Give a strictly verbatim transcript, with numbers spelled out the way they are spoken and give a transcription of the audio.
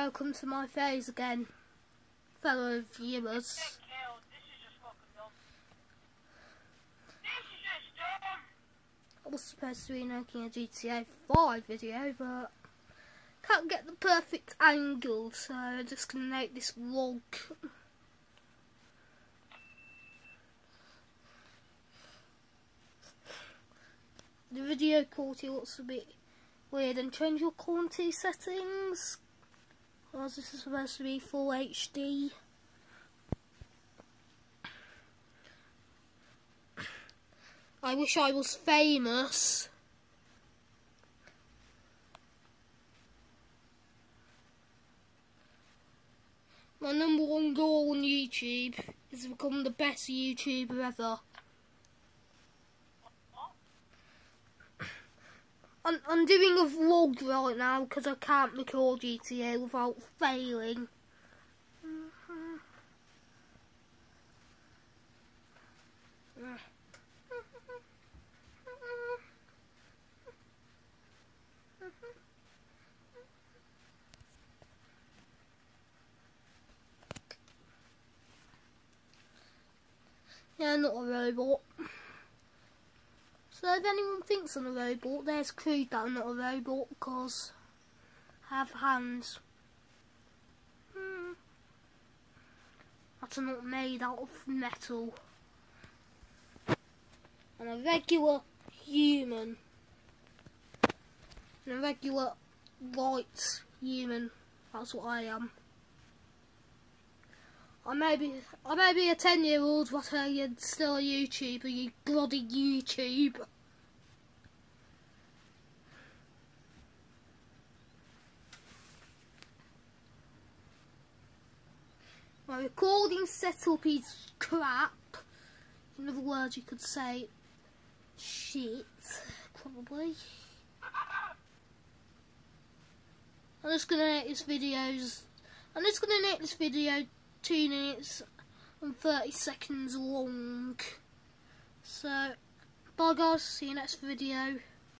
welcome to my phase again, fellow viewers. I was supposed to be making a G T A five video, but can't get the perfect angle, so I'm just going to make this vlog. The video quality looks a bit weird, and change your quality settings, because this is supposed to be full H D. I wish I was famous. My number one goal on YouTube is to become the best YouTuber ever. I'm, I'm doing a vlog right now because I can't record G T A without failing. Mm-hmm. Yeah, not a robot. So if anyone thinks I'm a robot, there's proof that I'm not a robot, because I have hands. Hmm. That's not made out of metal. I'm a regular human. I'm a regular white human. That's what I am. I may be, I may be a ten year old, but I'm still a YouTuber, you bloody YouTube. My recording setup is crap. In other words, you could say shit, probably. I'm just gonna make this videos. I'm just gonna make this video two minutes and thirty seconds long. So, bye guys. See you next video.